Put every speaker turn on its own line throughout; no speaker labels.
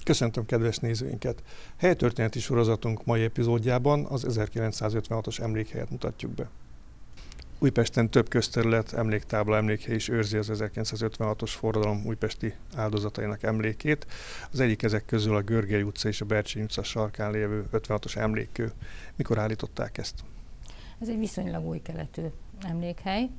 Köszöntöm kedves nézőinket! Helytörténeti sorozatunk mai epizódjában az 1956-os emlékhelyet mutatjuk be. Újpesten több közterület, emléktábla, emlékhely is őrzi az 1956-os forradalom újpesti áldozatainak emlékét. Az egyik ezek közül a Görgei utca és a Bercsényi utca sarkán lévő 56-os emlékkő. Mikor állították ezt?
Ez egy viszonylag új keletű emlékhely.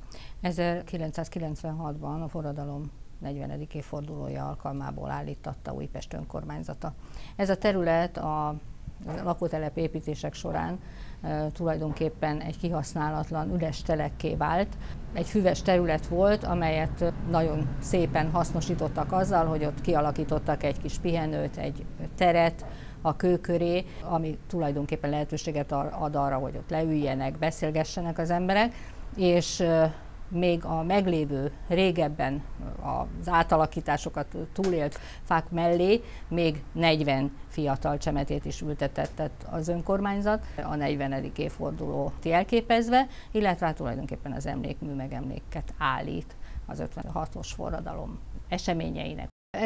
1996-ban a forradalom 40. évfordulója alkalmából állította Újpest önkormányzata. Ez a terület a lakótelep építések során tulajdonképpen egy kihasználatlan üres telekké vált. Egy füves terület volt, amelyet nagyon szépen hasznosítottak azzal, hogy ott kialakítottak egy kis pihenőt, egy teret a kő köré, ami tulajdonképpen lehetőséget ad arra, hogy ott leüljenek, beszélgessenek az emberek, és még a meglévő, régebben az átalakításokat túlélt fák mellé még 40 fiatal csemetét is ültetett az önkormányzat, a 40. évfordulót jelképezve, illetve hát tulajdonképpen az emlékmű megemléket állít az 56-os forradalom eseményeinek.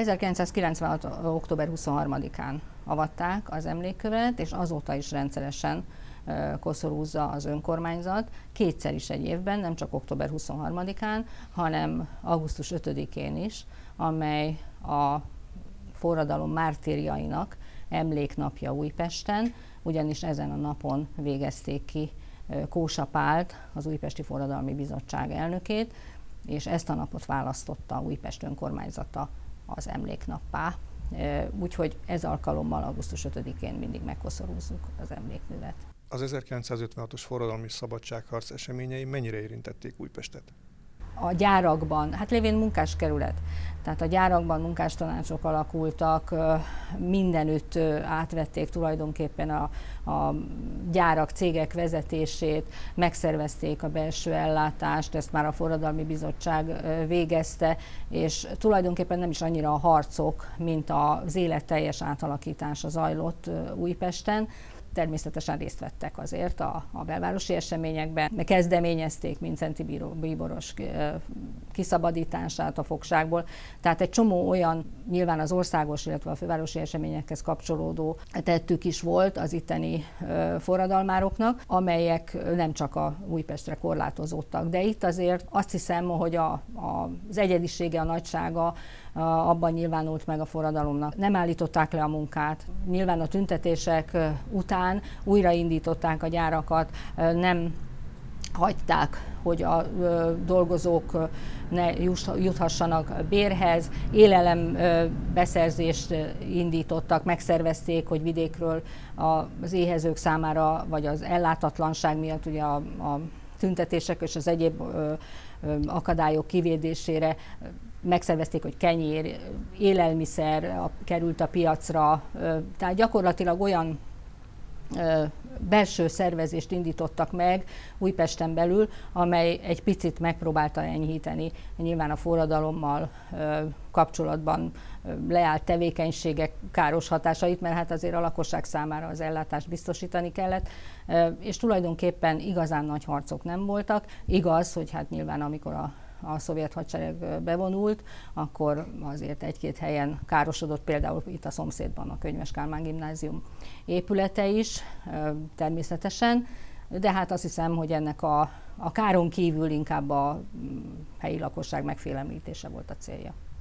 1996. október 23-án avatták az emlékkövet, és azóta is rendszeresen koszorúzza az önkormányzat, kétszer is egy évben, nem csak október 23-án, hanem augusztus 5-én is, amely a forradalom mártírjainak emléknapja Újpesten, ugyanis ezen a napon végezték ki Kósa Pált, az Újpesti Forradalmi Bizottság elnökét, és ezt a napot választotta Újpest önkormányzata az emléknappá. Úgyhogy ez alkalommal augusztus 5-én mindig megkoszorúzzuk az emlékművet.
Az 1956-os forradalmi szabadságharc eseményei mennyire érintették Újpestet?
A gyárakban, hát lévén munkáskerület, tehát a gyárakban munkástanácsok alakultak, mindenütt átvették tulajdonképpen a gyárak, cégek vezetését, megszervezték a belső ellátást, ezt már a Forradalmi Bizottság végezte, és tulajdonképpen nem is annyira a harcok, mint az életteljes átalakítása zajlott Újpesten. Természetesen részt vettek azért a belvárosi eseményekben, kezdeményezték Mindszenty bíboros kiszabadítását a fogságból. Tehát egy csomó olyan, nyilván az országos, illetve a fővárosi eseményekhez kapcsolódó tettük is volt az itteni forradalmároknak, amelyek nem csak a Újpestre korlátozódtak. De itt azért azt hiszem, hogy az egyedisége, a nagysága abban nyilvánult meg a forradalomnak. Nem állították le a munkát. Nyilván a tüntetések után újraindították a gyárakat, nem hagyták, hogy a dolgozók ne juthassanak bérhez, élelembeszerzést indítottak, megszervezték, hogy vidékről az éhezők számára, vagy az ellátatlanság miatt ugye a tüntetések és az egyéb akadályok kivédésére megszervezték, hogy kenyér, élelmiszer került a piacra, tehát gyakorlatilag olyan belső szervezést indítottak meg Újpesten belül, amely egy picit megpróbálta enyhíteni nyilván a forradalommal kapcsolatban leállt tevékenységek káros hatásait, mert hát azért a lakosság számára az ellátást biztosítani kellett, és tulajdonképpen igazán nagy harcok nem voltak. Igaz, hogy hát nyilván amikor a szovjet hadsereg bevonult, akkor azért egy-két helyen károsodott, például itt a szomszédban a Könyves Kálmán gimnázium épülete is, természetesen, de hát azt hiszem, hogy ennek a káron kívül inkább a helyi lakosság megfélemlítése volt a célja.